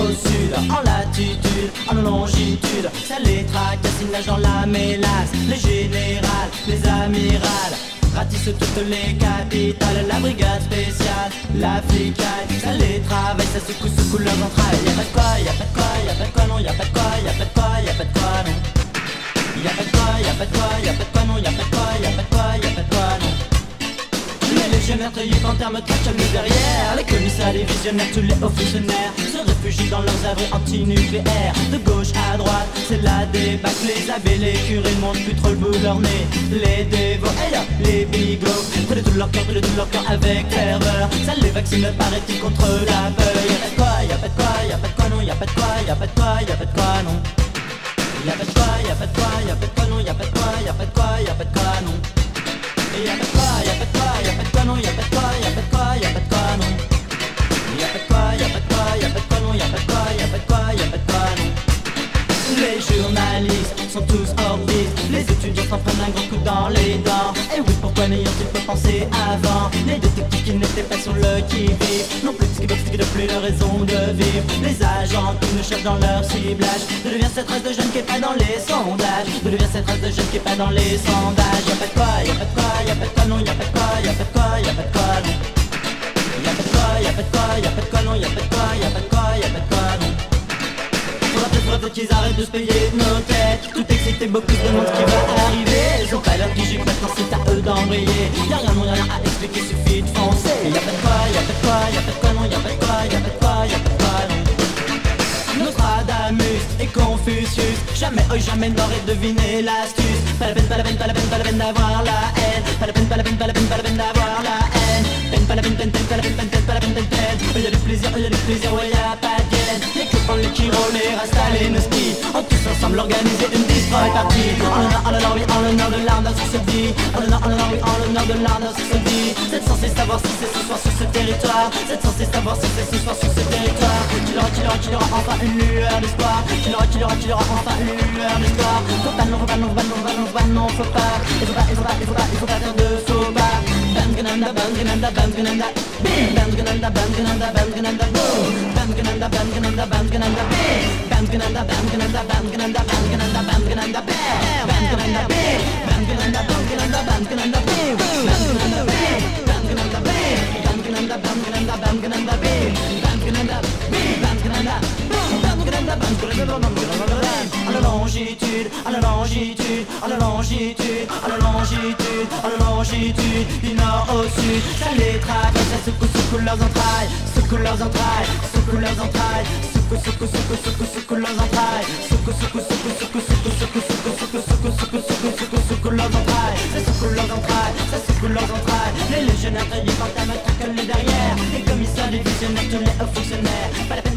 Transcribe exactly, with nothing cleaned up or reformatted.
au sud, en latitude, en longitude. Ça les tracasse, ils nagent dans la mélasse. Les générales, les amirales ratissent toutes les capitales. La brigade spéciale, l'africane, ça les travaille, ça secoue, secoue leurs entrailles. Y'a pas de quoi, y'a pas de quoi, y'a pas de quoi, non, y'a pas de quoi, y'a pas de quoi, y'a pas de quoi, non. Y'a pas de quoi, y'a pas de quoi, y'a pas de quoi, non, y'a pas de quoi, y'a pas de quoi, y'a pas de quoi, non. Les légionnaires taillés en termes de derrière. Les commissaires, les visionnaires, tous les hauts fonctionnaires se réfugient dans leurs abris antinucléaires. De gauche à droite, c'est la débâcle. Les abbés, les curés ne montrent plus trop le bout de leur nez. Les dévots, et là, les bigots près de tout leur cœur, près de tout leur cœur avec ferveur. Ça les vaccine, paraît-il, contre la peur. Y'a pas de quoi, y'a pas de quoi, y'a pas de quoi, non, y'a pas de quoi, y'a pas de quoi, y'a pas de quoi, non. Y'a pas de quoi, y'a pas de quoi, y'a pas de quoi, non, y'a pas de quoi, y'a pas de quoi, y'a pas de quoi, non. Y'a pas de quoi, y'a pas de quoi, y'a pas de quoi, non, y'a pas de quoi, y'a pas de quoi, y'a pas de quoi, non. Y'a pas de quoi, y'a pas de quoi, y'a pas de quoi, non, y'a pas de quoi, y'a pas de quoi, y'a pas de quoi, non. Les journalistes sont tous hors piste, les étudiants s'en prennent un grand coup dans les dents. Et oui, pourquoi n'ayant-ils pas pensé avant? Les détectives qui n'étaient pas sur le qui-vive non plus ce qui de plus leur raison de vivre. Les agents qui ne cherchent dans leur ciblage. De devient cette race de jeunes qui est pas dans les sondages. De devient cette race de jeunes qui est pas dans les sondages. Y'a pas de quoi, y'a pas de quoi, y'a pas de quoi, non, y'a pas de quoi, y'a pas de quoi, y'a pas de quoi, non. Y'a pas de quoi, y'a pas de quoi, y'a pas de quoi, non, y'a pas de quoi, y'a pas de quoi, y'a pas de quoi, non. Faudra peut-être, faudra peut-être qu'ils arrêtent de se payer nos têtes. Tout excité, beaucoup se demandent ce qui va arriver. Ils ont pas leur qui gicle, maintenant c'est à eux d'embrayer. Y'a rien, non, y'a rien à expliquer, suffit de foncer. Y'a pas de quoi, y'a pas de quoi, y'a pas de quoi, non, y'a pas de quoi, y'a pas de quoi, y'a pas de quoi, non. Nostradamus et Confucius, jamais eux, jamais n'auraient deviné l'astuce. Pas la peine, pas la peine, pas la peine, pas la peine d'avoir la haine. Pas la peine, pas la peine, pas la peine, pas la peine d'avoir la haine. Peine, pas la peine, peine, peine, pas la peine, peine, peine, pas la peine, peine, peine. Y'a du plaisir, y'a du plaisir, ouais, y'a pas de gaine. Les copains, les Kiro, les Rasta, les Nuski, ont tous ensemble organisé une destroy party. En l'honneur, en l'honneur, oui, en l'honneur de l'art sur cette vie. En l'honneur, en l'honneur, oui, en l'honneur de l'art sur cette vie. C'est censé savoir si c'est ce soir sur ce territoire. C'est censé savoir si c'est ce soir sur ce territoire. Qu'il aura, qu'il aura, qu'il aura enfin une lueur d'espoir. Qu'il aura, qu'il aura, qu'il aura enfin une lueur d'espoir. Faut pas, non, faut pas, non, faut pas, non, faut pas, non, faut pas, non, faut pas. Il faut pas, il faut pas, il faut pas, il faut pas faire de faux pas. Bangananda, bangananda, bangananda, bim. Bangananda, bangananda, bangananda, boom. Bangananda, bangananda, bangananda, bim. Bangananda, bangananda, bangananda, bangananda, bangananda, bam. Bangananda, bim. Bangananda, bangananda, bangananda, bim. Bangananda, bim. Bangananda, bim. Bangananda, bangananda, bangananda, bim. Bangananda, bim. Bangananda, boom. Bangananda, bangananda, bangananda, à la longitude, à la longitude, à la longitude, à la longitude, à la longitude, du nord au sud, ça les traverse, ça secoue, secoue leurs entrailles, secoue leurs entrailles, secoue leurs entrailles, secoue, secoue, secoue, secoue, secoue leurs entrailles, secoue, secoue, secoue, secoue, secoue, secoue, secoue, secoue, secoue, secoue, secoue, secoue, secoue leurs entrailles, ça secoue leurs entrailles, ça secoue leurs entrailles, les légionnaires taillés par ta matraque les derrière, les commissaires, les visionnaires, tous les hauts fonctionnaires, pas la peine